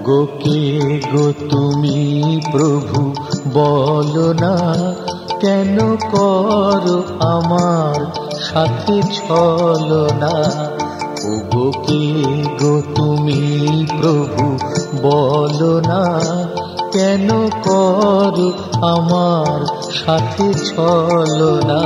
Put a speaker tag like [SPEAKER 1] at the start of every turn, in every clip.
[SPEAKER 1] গো কে গো তুমি প্রভু বলো না, কেন করো আমার সাথে ছলনা। ও গো কে গো তুমি প্রভু বলো না, কেন করো আমার সাথে ছলনা।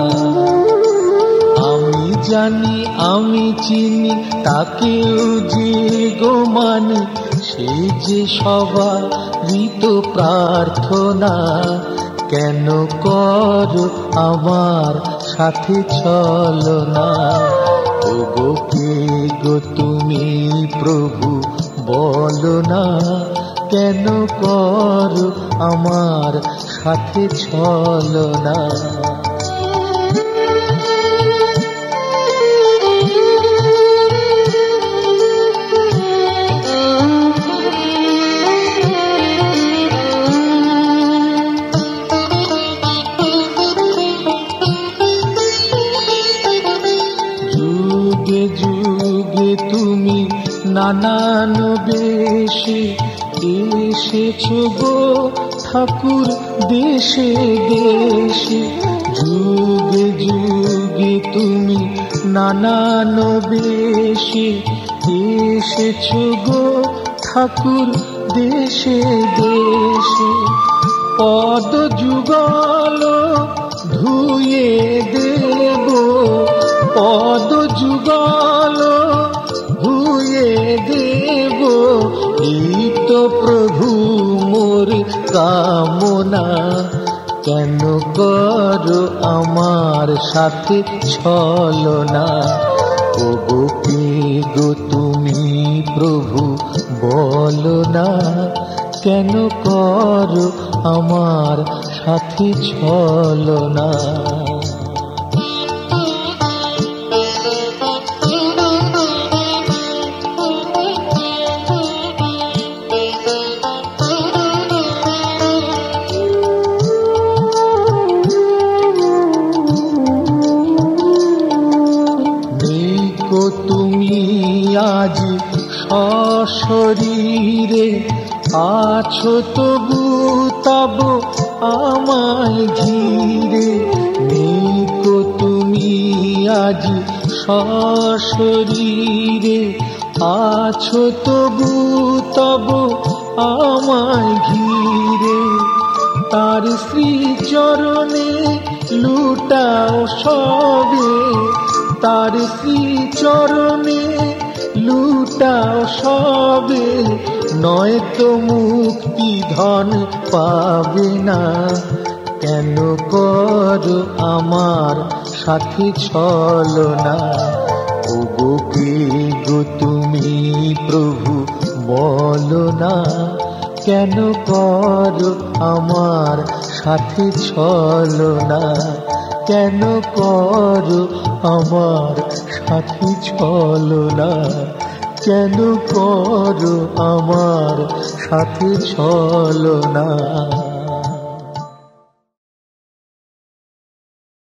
[SPEAKER 1] আমি জানি আমি চিনি তাকেও যে গো মানি, সে যে সবারই তো প্রার্থনা। কেন করো আমার সাথে ছলনা। ও গো কে গো তুমি প্রভু বলো না, কেন করো আমার সাথে ছলনা। যুগে যুগে তুমি নানান বেশে এসেছো গো ঠাকুর দেশে দেশে। যুগে যুগে তুমি নানান বেশে এসেছো গো ঠাকুর দেশে দেশে। পদ যুগল ধুয়ে দেব, পদ যুগল ধুয়ে দেব, এই তো প্রভু মোর কামনা। কেন করো আমার সাথে ছলনা। ও গো কে গো তুমি প্রভু বলো না, কেন করো আমার সাথে ছলনা। তুমি আজ সশরীরে আছো তবু তব আমায় ঘিরে। নেই গো তুমি আজ সশরীরে আছো তবু তব আমায় ঘিরে। তার শ্রীচরণে লুটাও সবে, তার শ্রীচরণে লুটাও সবে, নয়তো মুক্তি ধন পাবে না। কেন করো আমার সাথে ছলনা। ও গো কে গো তুমি প্রভু বলো না, কেন করো আমার সাথে ছলনা। কেন করো আমার সাথে ছলনা। কেন করো আমার সাথে ছলনা।